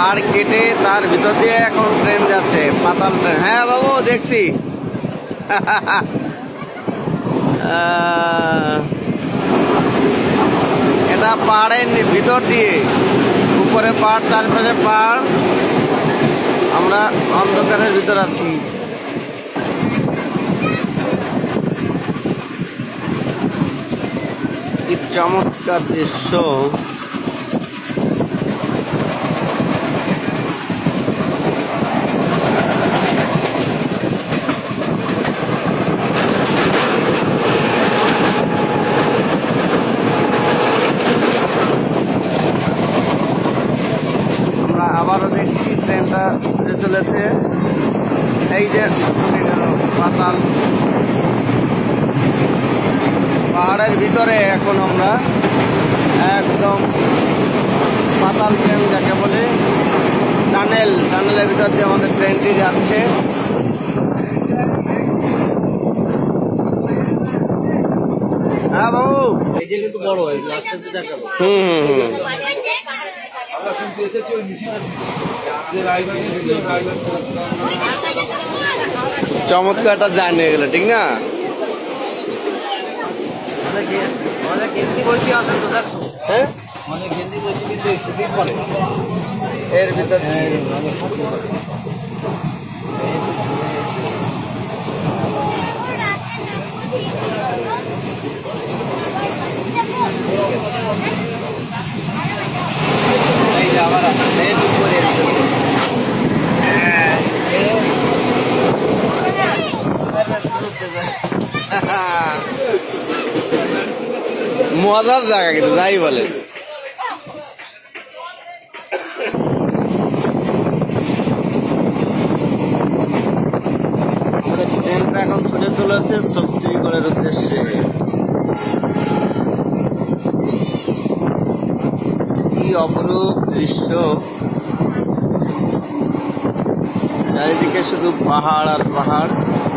পাহাড় কেটে তার ভিতর দিয়ে এখন ট্রেন যাচ্ছে, পাতাল ট্রেন। হ্যাঁ বাবু দেখছি। এটা পাহাড়ের ভিতর দিয়ে, উপরে পাহাড়, চারপাশে পাহাড়, আমরা অন্ধকারের ভিতর আছি। কি চমৎকার দৃশ্য। আবারও দেখছি ট্রেনটা ছুটে চলেছে। এই যে পাতাল পাহাড়ের ভিতরে এখন আমরা একদম পাতাল ট্রেন যাকে বলে, টানেলের ভিতর দিয়ে আমাদের ট্রেনটি যাচ্ছে। হ্যাঁ বাবু, এই যে কিন্তু বড় চমৎকারটা জানিয়ে গেল, ঠিক না? হ্যাঁ এর ভিতর মজার জায়গা কিন্তু, যাই বলে। আমাদের ট্রেনটা এখন ছুটে চলেছে ছত্তিশগড়ের উদ্দেশ্যে। কি অপরূপ দৃশ্য, চারিদিকে শুধু পাহাড় আর পাহাড়।